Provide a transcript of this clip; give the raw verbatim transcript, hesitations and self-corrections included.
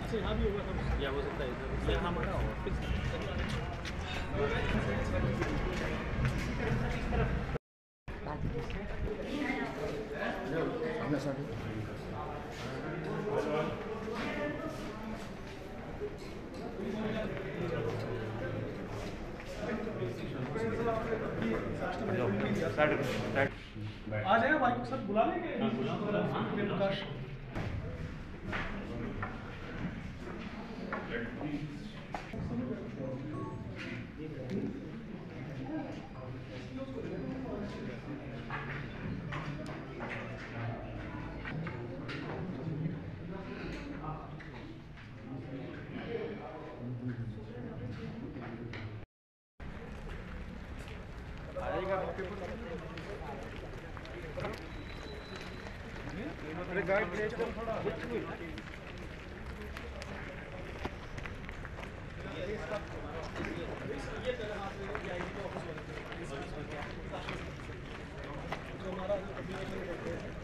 अच्छा यहाँ भी होगा या हो सकता है यहाँ हमारा ऑफिस सामने सामने आ जाएगा भाई को सब बुला लेंगे प्रकाश अरे गाइड ले चलो थोड़ा हमारा